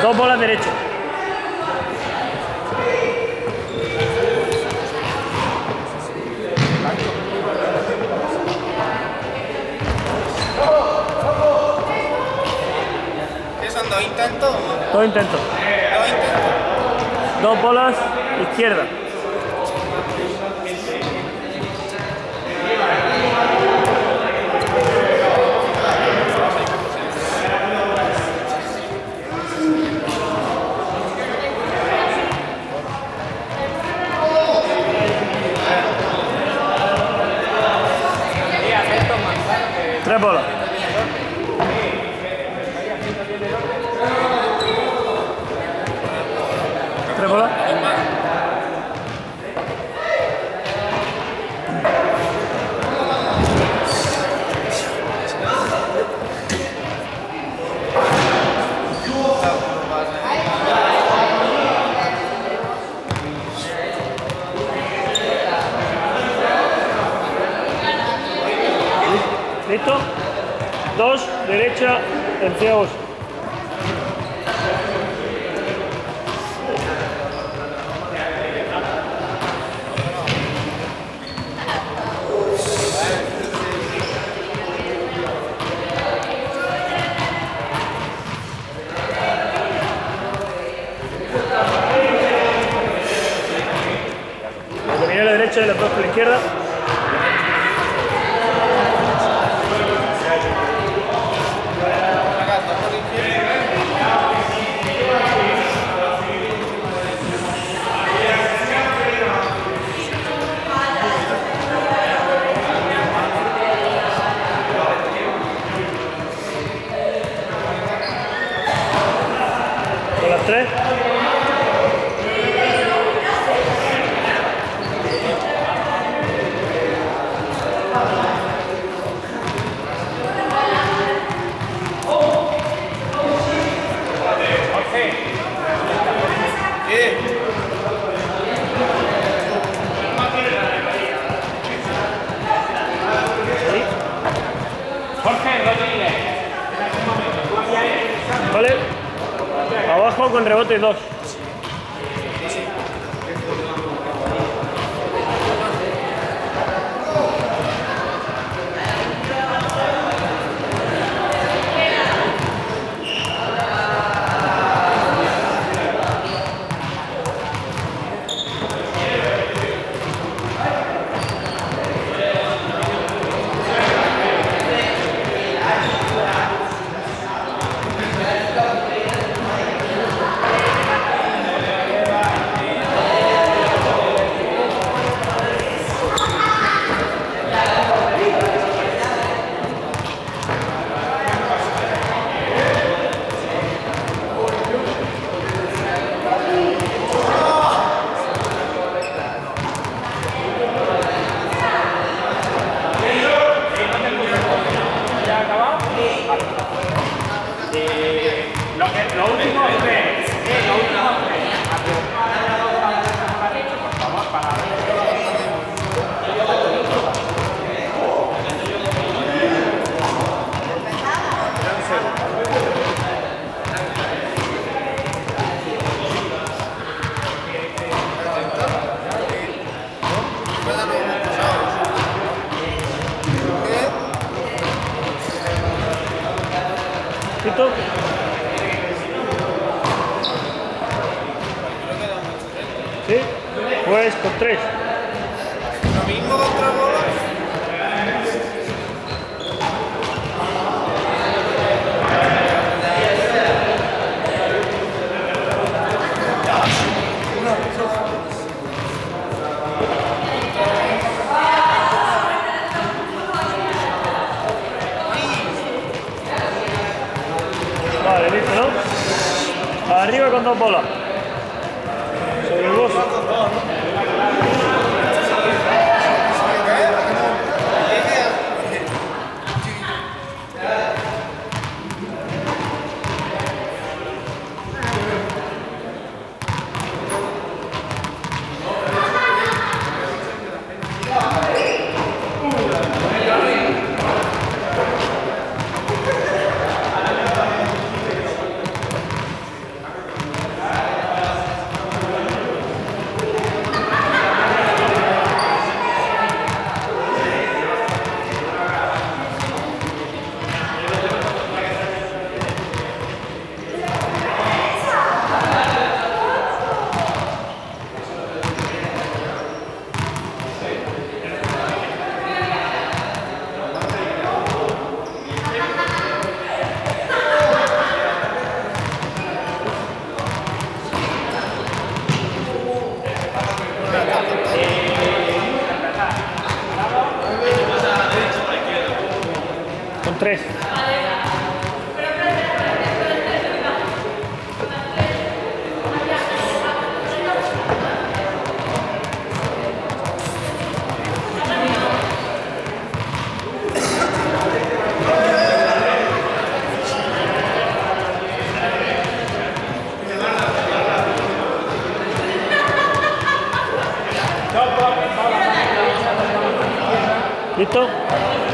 Dos bolas derecho. ¿Qué son, dos intentos? Dos intentos. Dos intentos. Dos bolas izquierda. Tres bolas. Tres bolas. ¿Listo? Dos, derecha, en ciegos. Lo que viene a la derecha y la dos a la izquierda. Las tres. Vale. Abajo con rebote 2. ¿Listo? ¿Sí? Pues con 3. Lo mismo con tres bolas. Vale, listo, ¿no? Arriba con 2 bolas. Sobre el boss. ¿Listo?